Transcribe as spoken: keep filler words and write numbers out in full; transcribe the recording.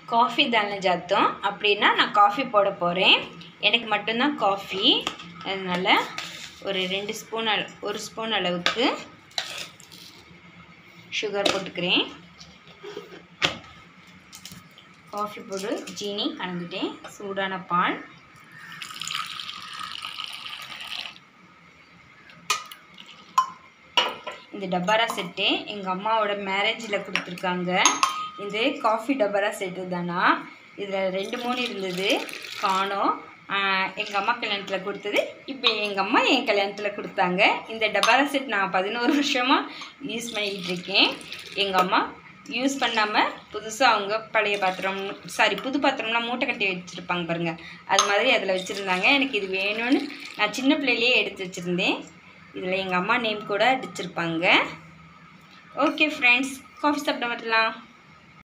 Coffee தானே ஜாத்தோம் அப்படின்னா நான் காஃபி போட போகிறேன். எனக்கு மட்டும்தான் காஃபி. அதனால் ஒரு ரெண்டு ஸ்பூன் அள ஒரு ஸ்பூன் அளவுக்கு சுகர் போட்டுக்கிறேன். காஃபி போடு ஜீனி கலந்துட்டேன். சூடான பால், இந்த டபாரா செட்டு எங்கள் அம்மாவோட மேரேஜில் கொடுத்துருக்காங்க. இது காஃபி டபாரா செட்டு தானா. இதில் ரெண்டு மூணு இருந்தது, காணோம். எங்கள் அம்மா கல்யாணத்தில் கொடுத்தது. இப்போ எங்கள் அம்மா என் கல்யாணத்தில் கொடுத்தாங்க. இந்த டபாரா செட் நான் பதினோரு வருஷமாக யூஸ் பண்ணிக்கிட்டு இருக்கேன். எங்கள் அம்மா யூஸ் பண்ணாமல் புதுசாக அவங்க பழைய பாத்திரம், சாரி புது பாத்திரம்லாம் மூட்டை கட்டி வச்சுருப்பாங்க பாருங்கள், அது மாதிரி அதில் வச்சுருந்தாங்க. எனக்கு இது வேணும்னு நான் சின்ன பிள்ளையிலேயே எடுத்து வச்சுருந்தேன். இதில் எங்கள் அம்மா நேம் கூட அடிச்சிருப்பாங்க. ஓகே ஃப்ரெண்ட்ஸ், காஃபி சாப்பிட வரலாம்.